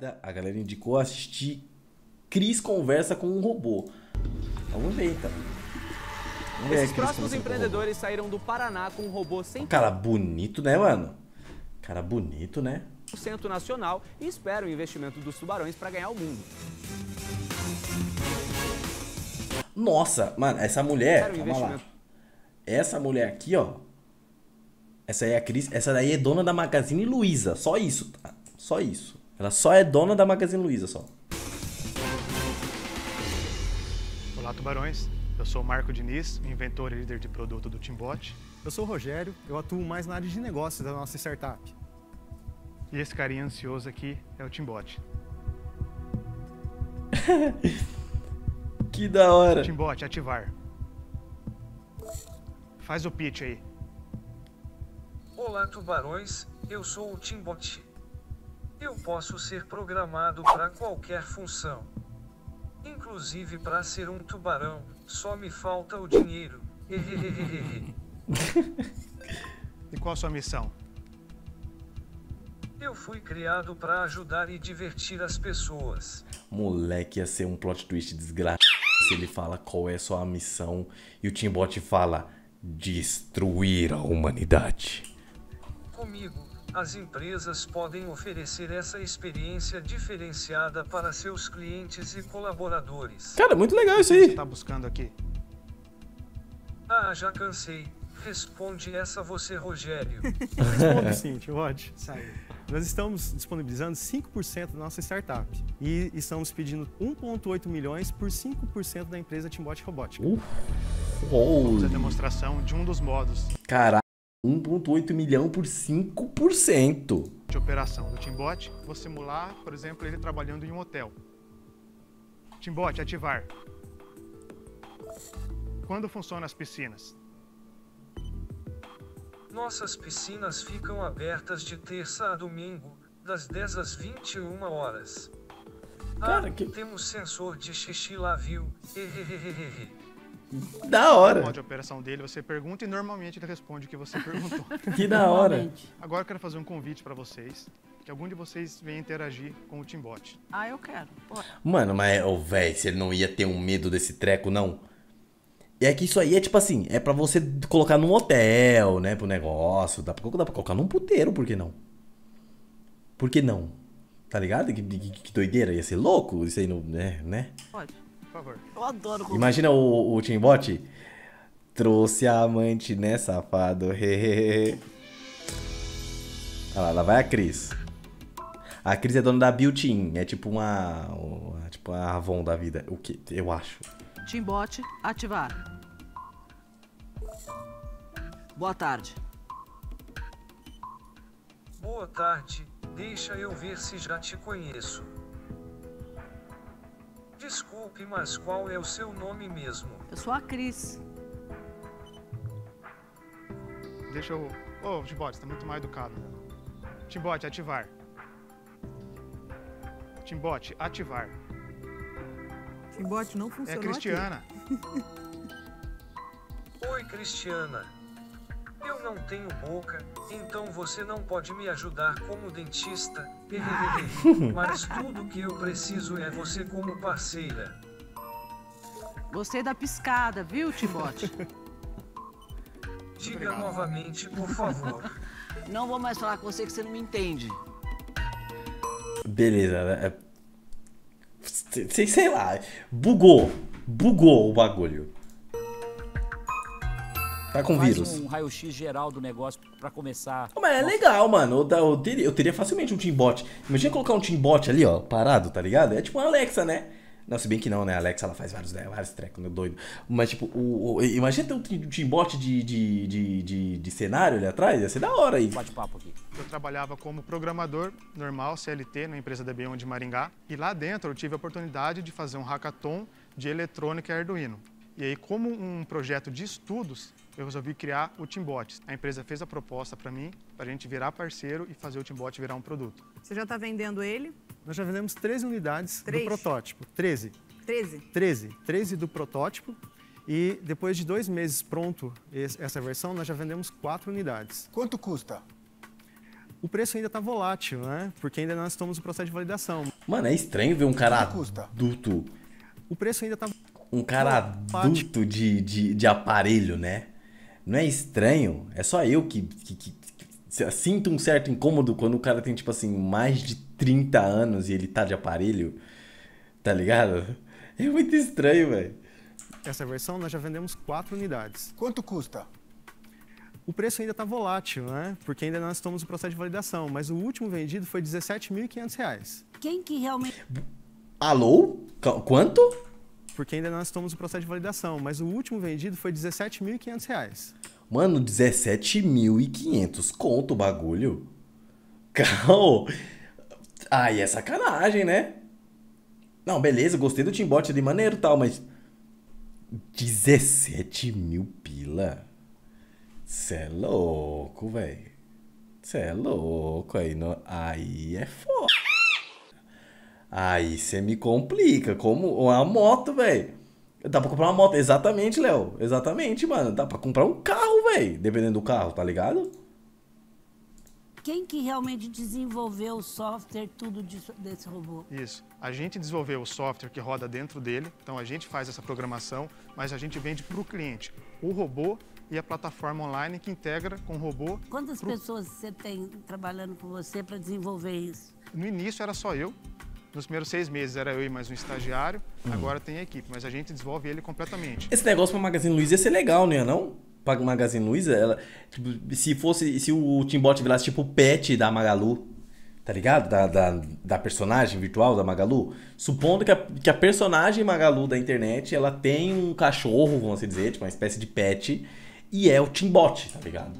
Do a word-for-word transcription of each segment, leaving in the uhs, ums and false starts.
A galera indicou assistir Cris conversa com um robô. Vamos ver, então. Vamos ver. Esses próximos empreendedores saíram do Paraná com um robô cem por cento Cara bonito, né, mano? Cara bonito, né? nacional e esperam o investimento dos tubarões para ganhar o mundo. Nossa, mano, essa mulher, Espero o calma lá. investimento. Essa mulher aqui, ó. Essa aí é a Cris, essa daí é dona da Magazine Luiza, só isso, tá? Só isso. Ela só é dona da Magazine Luiza, só. Olá, tubarões. Eu sou o Marco Diniz, inventor e líder de produto do Timbot. Eu sou o Rogério, eu atuo mais na área de negócios da nossa startup. E esse carinha ansioso aqui é o Timbot. Que da hora. Timbot, ativar. Faz o pitch aí. Olá, tubarões, eu sou o Timbot. Eu posso ser programado para qualquer função. Inclusive para ser um tubarão, só me falta o dinheiro. E qual a sua missão? Eu fui criado para ajudar e divertir as pessoas. Moleque, ia ser um plot twist desgraçado se ele fala qual é a sua missão e o Timbot fala destruir a humanidade. Comigo, as empresas podem oferecer essa experiência diferenciada para seus clientes e colaboradores. Cara, muito legal isso O que você aí. está buscando aqui? Ah, já cansei. Responde essa você, Rogério. Responde sim, tio Rod. Nós estamos disponibilizando cinco por cento da nossa startup e estamos pedindo um vírgula oito milhões por cinco por cento da empresa Timbot Robótica. Uh, Vamos a holy. demonstração de um dos modos Caralho, um vírgula oito milhão por cinco por cento. de operação do Timbot. Vou simular, por exemplo, ele trabalhando em um hotel. Timbot, ativar. Quando funcionam as piscinas? Nossas piscinas ficam abertas de terça a domingo, das dez às vinte e uma horas. Ah, Cara, que- temos sensor de xixi lá, viu? Hehehehe. Da No hora. modo de operação dele, você pergunta e normalmente ele responde o que você perguntou. Que da hora. Agora eu quero fazer um convite para vocês, que algum de vocês venha interagir com o Timbot. Ah, eu quero. Pô. Mano, mas, ô, velho, você não ia ter um medo desse treco, não? E é que isso aí é tipo assim, é pra você colocar num hotel, né, pro negócio. Dá pra, dá pra colocar num puteiro, por que não? Por que não? Tá ligado? Que, que, que doideira, ia ser louco isso aí, no, né, né? Pode. Por favor. Eu adoro quando... Imagina o, o Timbot. Trouxe a amante, né, safado? Hehehe. Olha lá, lá vai a Cris. A Cris é dona da Built-in, é tipo uma, uma. Tipo a Avon da vida. O que? Eu acho. Timbot, ativar. Boa tarde. Boa tarde, deixa eu ver se já te conheço. Desculpe, mas qual é o seu nome mesmo? Eu sou a Cris. Deixa eu... Ô, Timbot, você tá muito mal educado. Timbot, ativar. Timbot, ativar. Timbot não É a funcionou Cristiana. Oi, Cristiana. Eu não tenho boca, então você não pode me ajudar como dentista. Mas tudo que eu preciso é você como parceira. Gostei da piscada, viu, Timbot? Diga Obrigado. novamente, por favor. Não vou mais falar com você que você não me entende. Beleza, né? É- Sei, sei lá. Bugou. Bugou o bagulho. Tá com Faz vírus. um raio-x geral do negócio pra começar. Mas é legal, mano. Eu, eu, teria, eu teria facilmente um Timbot. Imagina colocar um Timbot ali, ó, parado, tá ligado? É tipo uma Alexa, né? Não, se bem que não, né? A Alexa, ela faz vários, né? vários trecos, né? Doido. Mas, tipo, o, o- imagina ter um Tim- Timbot de, de, de, de, de cenário ali atrás. Ia ser da hora aí. Bate-papo aqui. Eu trabalhava como programador normal, C L T, na empresa da Beyond de Maringá. E lá dentro eu tive a oportunidade de fazer um hackathon de eletrônica e Arduino. E aí, como um projeto de estudos, eu resolvi criar o Timbot. A empresa fez a proposta para mim, para a gente virar parceiro e fazer o Timbot virar um produto. Você já está vendendo ele? Nós já vendemos treze unidades Três? do protótipo. treze. treze? treze. treze do protótipo. E depois de dois meses pronto esse- essa versão, nós já vendemos quatro unidades. Quanto custa? O preço ainda está volátil, né? Porque ainda nós estamos no processo de validação. Mano, é estranho ver um cara adulto. O preço ainda está... Um cara adulto de, de, de aparelho, né? Não é estranho? É só eu que, que, que, que sinto um certo incômodo quando o cara tem, tipo assim, mais de trinta anos e ele tá de aparelho. Tá ligado? É muito estranho, velho. Essa versão nós já vendemos quatro unidades. Quanto custa? O preço ainda está volátil, né? Porque ainda nós estamos no processo de validação. Mas o último vendido foi dezessete mil e quinhentos reais. Quem que realmente... Alô? Quanto? Porque ainda nós estamos no processo de validação. Mas o último vendido foi dezessete mil e quinhentos reais. Mano, dezessete mil e quinhentos conto o bagulho. Cal. Ai, é sacanagem, né? Não, beleza, gostei do Timbot de maneiro e tal, mas... dezessete mil pila? Cê é louco, velho. Cê é louco. Aí, no... aí é foda. Aí você me complica. Como uma moto, velho. Dá pra comprar uma moto. Exatamente, Léo. Exatamente, mano. Dá pra comprar um carro, velho. Dependendo do carro, tá ligado? Quem que realmente desenvolveu o software, tudo disso, desse robô? Isso. A gente desenvolveu o software que roda dentro dele, então a gente faz essa programação, mas a gente vende para o cliente o robô e a plataforma online que integra com o robô. Quantas pro... pessoas você tem trabalhando com você para desenvolver isso? No início era só eu. Nos primeiros seis meses era eu e mais um estagiário, hum. agora tem a equipe, mas a gente desenvolve ele completamente. Esse negócio para Magazine Luiza ia ser legal, não ia não? Para Magazine Luiza, ela, tipo, se fosse, se o Timbot virasse tipo o pet da Magalu, tá ligado? Da, da, da personagem virtual da Magalu, supondo que a, que a personagem Magalu da internet, ela tem um cachorro, vamos assim dizer, tipo uma espécie de pet, e é o Timbot, tá ligado?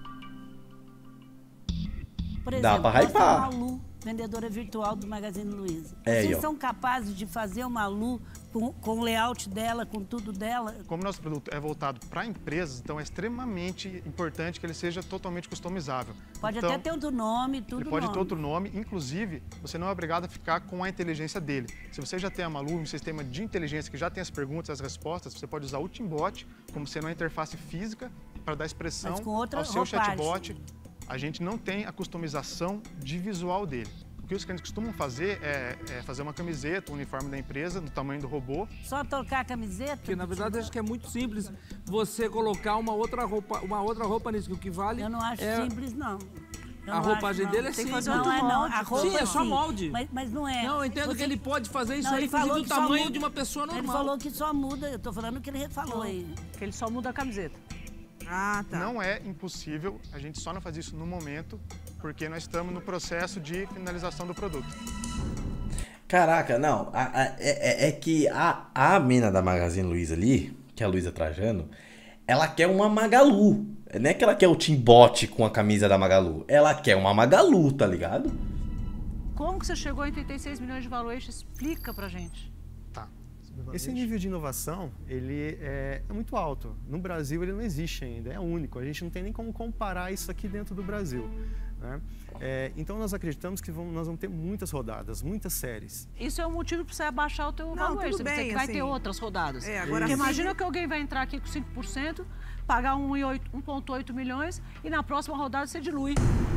Por exemplo, dá pra hypar. A Malu, vendedora virtual do Magazine Luiza. É, Vocês ó. são capazes de fazer uma Malu com, com o layout dela, com tudo dela? Como nosso produto é voltado para empresas, então é extremamente importante que ele seja totalmente customizável. Pode então, até ter outro nome, tudo Ele pode nome. ter outro nome, inclusive, você não é obrigado a ficar com a inteligência dele. Se você já tem a Malu, um sistema de inteligência que já tem as perguntas e as respostas, você pode usar o Timbot como sendo uma interface física para dar expressão Mas com outra ao seu roupagem. chatbot. A gente não tem a customização de visual dele. O que os clientes costumam fazer é, é fazer uma camiseta, um uniforme da empresa, do tamanho do robô. Só trocar a camiseta? Porque, na verdade, acho que é muito simples você colocar uma outra roupa, uma outra roupa nisso, que o que vale Eu não acho é... simples, não. Eu A não roupagem acho, dele é Tem que simples. fazer não, é, não. A roupa, sim, é só sim, molde. Mas, mas não é. Não, eu entendo Você... que ele pode fazer isso não, aí, ele falou inclusive, do que só tamanho muda... de uma pessoa normal. Ele falou que só muda, eu tô falando que ele falou aí. Que ele só muda a camiseta. Ah, tá. Não é impossível, a gente só não faz isso no momento, porque nós estamos no processo de finalização do produto. Caraca, não, a, a, é, é que a, a mina da Magazine Luiza ali, que é a Luiza Trajano, ela quer uma Magalu. Não é que ela quer o Timbot com a camisa da Magalu, ela quer uma Magalu, tá ligado? Como que você chegou em trinta e seis milhões de valuation? Explica pra gente. Tá. Esse nível de inovação, ele é, é muito alto. No Brasil, ele não existe ainda, é único. A gente não tem nem como comparar isso aqui dentro do Brasil. Né? É, então, nós acreditamos que vamos, nós vamos ter muitas rodadas, muitas séries. Isso é um motivo para você abaixar o teu Não, valuation. tudo Você bem, que vai assim, ter outras rodadas. é, agora Porque assim- imagina que alguém vai entrar aqui com cinco por cento, pagar um vírgula oito milhões e na próxima rodada você dilui.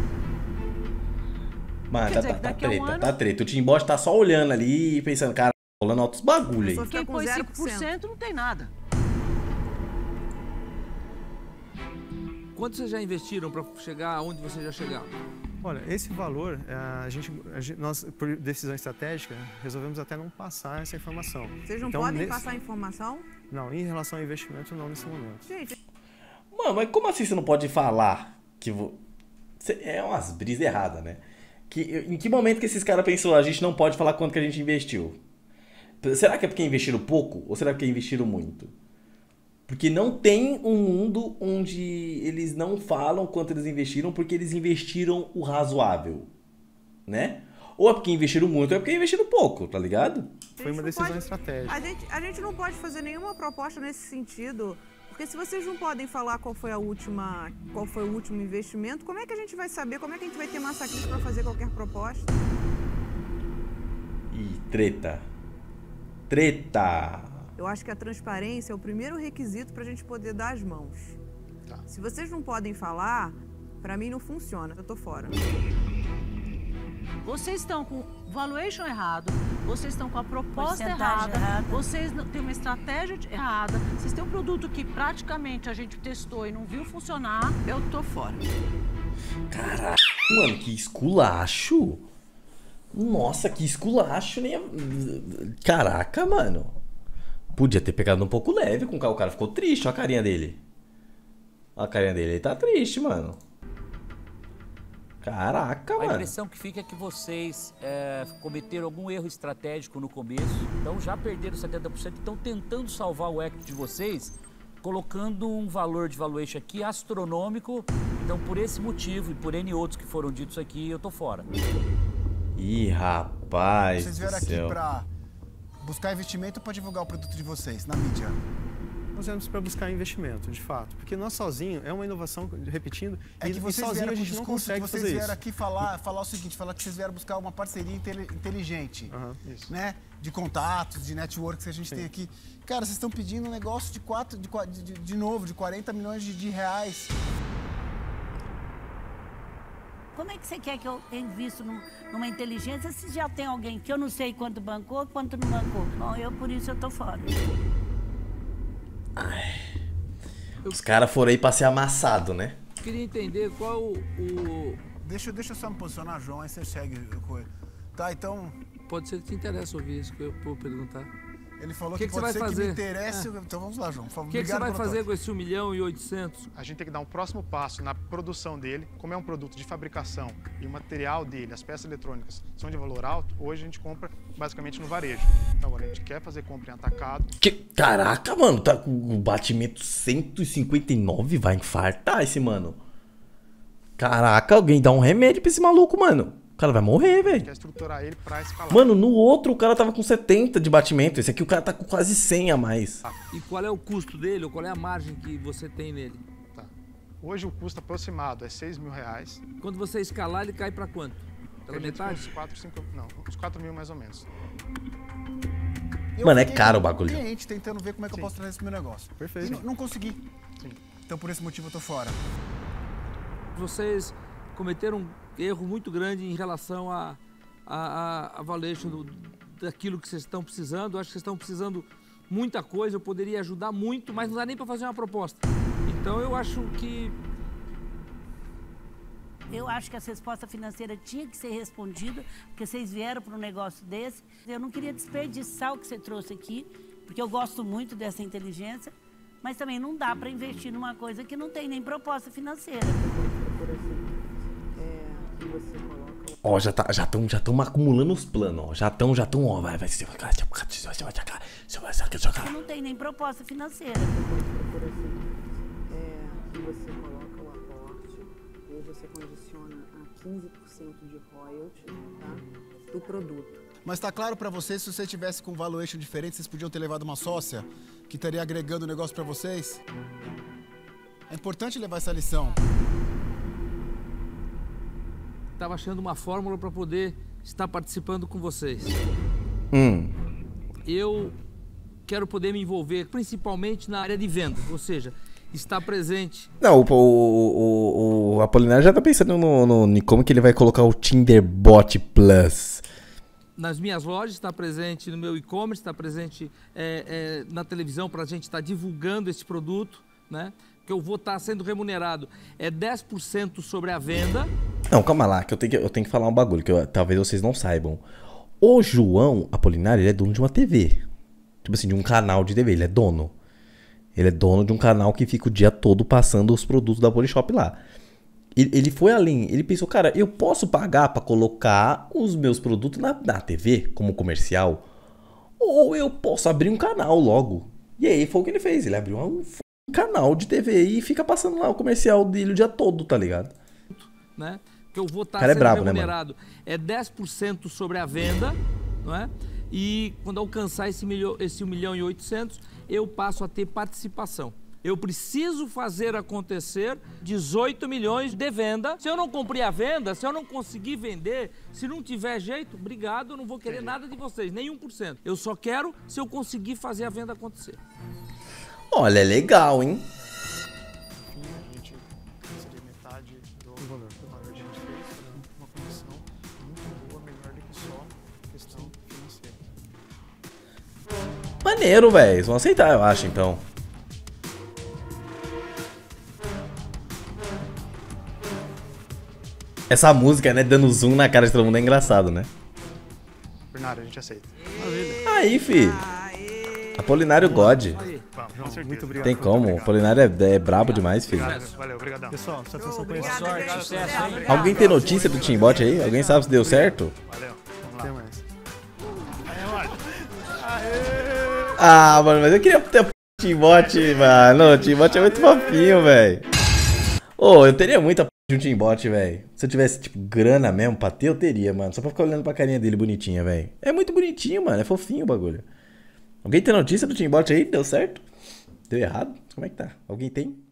Mano, Quer tá, dizer, tá, que tá daqui a um treta, ano- tá treta. O Timbot tá só olhando ali e pensando, cara, rolando altos bagulho aí. Só fica Quem com põe zero cinco por por cento. cento não tem nada. Quanto vocês já investiram para chegar onde vocês já chegaram? Olha, esse valor, a gente, a gente- nós, por decisão estratégica, resolvemos até não passar essa informação. Vocês não Então, podem nesse- passar informação? Não, em relação ao investimento, não nesse momento. Gente, Mano, mas como assim você não pode falar que... Vo... Cê- É umas brisas erradas, né? Que, em que momento que esses caras pensou, a gente não pode falar quanto que a gente investiu? Será que é porque investiram pouco? Ou será porque investiram muito? Porque não tem um mundo onde eles não falam quanto eles investiram porque eles investiram o razoável, né? Ou é porque investiram muito, ou é porque investiram pouco, tá ligado? Foi uma não decisão pode- estratégica. a gente, a gente não pode fazer nenhuma proposta nesse sentido, porque se vocês não podem falar qual foi a última, qual foi o último investimento, como é que a gente vai saber, como é que a gente vai ter massa crítica para fazer qualquer proposta? Ih, treta. Treta. Eu acho que a transparência é o primeiro requisito para a gente poder dar as mãos. Tá. Se vocês não podem falar, Pra mim não funciona, eu tô fora. Vocês estão com o valuation errado, vocês estão com a proposta Porcentagem errada, errada. vocês não- têm uma estratégia de- errada, vocês têm um produto que praticamente a gente testou e não viu funcionar, eu tô fora. Caraca, mano, que esculacho. Nossa, que esculacho. Nem... Caraca, mano. Podia ter pegado um pouco leve com o cara. O cara ficou triste, olha a carinha dele. Olha a carinha dele, ele tá triste, mano. Caraca, A mano. impressão que fica é que vocês é, cometeram algum erro estratégico no começo, então já perderam setenta por cento e estão tentando salvar o equity de vocês, colocando um valor de valuation aqui astronômico. Então, por esse motivo e por N outros que foram ditos aqui, eu tô fora. Ih, rapaz Vocês do vieram aqui céu. pra buscar investimento para divulgar o produto de vocês na mídia? Nós viemos para buscar investimento, de fato, porque nós sozinhos, é uma inovação, repetindo, É e, que e vocês sozinho vieram a com o gente não discurso que consegue vocês fazer vieram isso. aqui falar, falar o seguinte, falar que vocês vieram buscar uma parceria intele- inteligente, Isso. né? De contatos, de networks que a gente tem aqui. Cara, vocês estão pedindo um negócio de quatro, de, qua- de, de- de novo, de quarenta milhões de, de reais. Como é que você quer que eu invisto num- numa inteligência se já tem alguém que eu não sei quanto bancou, quanto não bancou? Bom, eu por isso eu tô fora. Os caras foram aí pra ser amassado, né? Eu queria entender qual o... o- Deixa, deixa eu só me posicionar, João, aí você segue o coisa. Tá, então, Pode ser que te interesse ouvir isso que eu vou perguntar. ele falou Que que, que você pode vai ser que fazer? me interesse. É. Então vamos lá, João, por favor. O que, que você Obrigado vai pelo fazer toque. com esse um milhão e oitocentos? A gente tem que dar um próximo passo na produção dele. Como é um produto de fabricação e o material dele, as peças eletrônicas, são de valor alto, hoje a gente compra basicamente no varejo. Então agora a gente quer fazer compra em atacado. Que... Caraca, mano, tá com o batimento cento e cinquenta e nove, vai infartar esse mano. Caraca, alguém dá um remédio pra esse maluco, mano. O cara vai morrer, velho. Quer estruturar ele pra escalar. Mano, no outro o cara tava com setenta de batimento. Esse aqui o cara tá com quase cem a mais. E qual é o custo dele ou qual é a margem que você tem nele? Tá. Hoje o custo aproximado é seis mil reais. Quando você escalar, ele cai pra quanto? Pela Acredito que metade? Uns quatro, cinco, não, uns quatro mil mais ou menos. Eu Mano, é fiquei caro o como bagulho. cliente tentando ver como é que Sim. eu posso trazer esse meu negócio. Perfeito. E não, não consegui. Sim. Então por esse motivo eu tô fora. Vocês cometeram um erro muito grande em relação a, a, a, a valuation do, daquilo que vocês estão precisando. Eu acho que vocês estão precisando muita coisa, eu poderia ajudar muito, mas não dá nem para fazer uma proposta. Então eu acho que Eu acho que essa resposta financeira tinha que ser respondida, porque vocês vieram para um negócio desse. Eu não queria desperdiçar o que você trouxe aqui, porque eu gosto muito dessa inteligência, mas também não dá para investir numa coisa que não tem nem proposta financeira. Ó, já tá, já estão já tão acumulando os planos, ó. Já estão, já estão, ó. Vai, vai, vai, vai, vai, Que não tem nem proposta financeira. É, você coloca o aporte e você condiciona a quinze por cento de royalty, tá, do produto. Mas tá claro pra vocês, se você tivesse com um valuation diferente, vocês podiam ter levado uma sócia que estaria agregando o negócio pra vocês? É importante levar essa lição. estava achando uma fórmula para poder estar participando com vocês. Hum. Eu quero poder me envolver principalmente na área de venda, ou seja, estar presente. Não, o, o, o, o Apolinário já tá pensando no, no, em como que ele vai colocar o Tinderbot Plus. Nas minhas lojas, está presente no meu e-commerce, está presente é, é, na televisão para a gente estar divulgando esse produto, né? Que eu vou estar sendo remunerado é dez por cento sobre a venda. Não, calma lá, que eu tenho que, eu tenho que falar um bagulho que eu, talvez vocês não saibam. O João Apolinário, ele é dono de uma T V. Tipo assim, de um canal de T V, ele é dono. Ele é dono de um canal que fica o dia todo passando os produtos da Polishop lá. Ele, ele foi além, ele pensou, cara, eu posso pagar pra colocar os meus produtos na, na T V, como comercial, ou eu posso abrir um canal logo. E aí foi o que ele fez, ele abriu um, um canal de T V e fica passando lá o comercial dele o dia todo, tá ligado? Né? Que eu vou estar Cara é sendo brabo, né, remunerado é dez por cento sobre a venda, não é? E quando alcançar esse milhão, esse um milhão e oitocentos, eu passo a ter participação. Eu preciso fazer acontecer dezoito milhões de venda. Se eu não cumprir a venda, se eu não conseguir vender, se não tiver jeito, obrigado, eu não vou querer nada de vocês, nem um por cento. Eu só quero se eu conseguir fazer a venda acontecer. Olha, é legal, hein? A gente seria metade do maneiro, velho. Eles vão aceitar, eu acho, então. Essa música, né, dando zoom na cara de todo mundo é engraçado, né? Bernardo, a gente aceita. Aí, fi. Apolinário God. Muito obrigado. Tem como, o Apolinário é, é brabo demais, filho. Valeu, obrigadão. Pessoal, satisfação com isso. Sorte, sucesso, hein? Alguém tem notícia do Teambot aí? Alguém sabe se deu certo? Valeu. Vamos Até lá. mais. Ah, mano, mas eu queria ter o Teambot, mano. O Teambot é muito fofinho, velho. Ô, oh, eu teria muita p de um Teambot, velho. Se eu tivesse, tipo, grana mesmo pra ter, eu teria, mano. Só pra ficar olhando pra carinha dele bonitinha, velho. É muito bonitinho, mano. É fofinho o bagulho. Alguém tem notícia do Teambot aí? Deu certo? Deu errado? Como é que tá? Alguém tem?